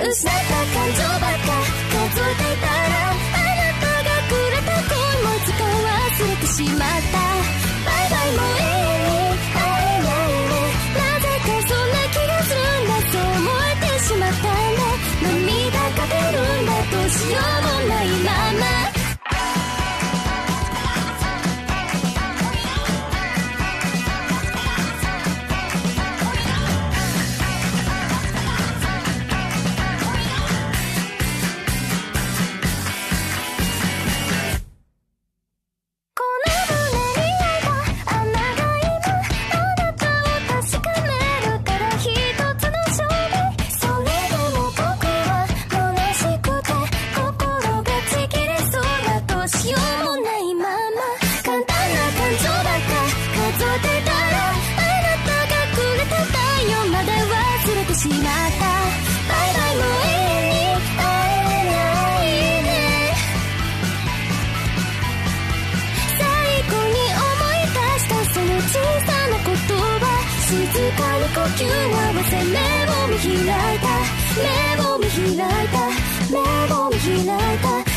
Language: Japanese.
失った感情ばっか数えていたら、あなたがくれた恋もいつか忘れてしまった。バイバイもう永遠に会えないね。なぜかそんな気がするんだ、そう思えてしまったね。涙が出るんだ、どうしようもないまま。しまった。バイバイもう永遠に会えないね。最後に思い出したその小さな言葉、静かに呼吸を合わせ目を見開いた、目を見開いた、目を見開いた。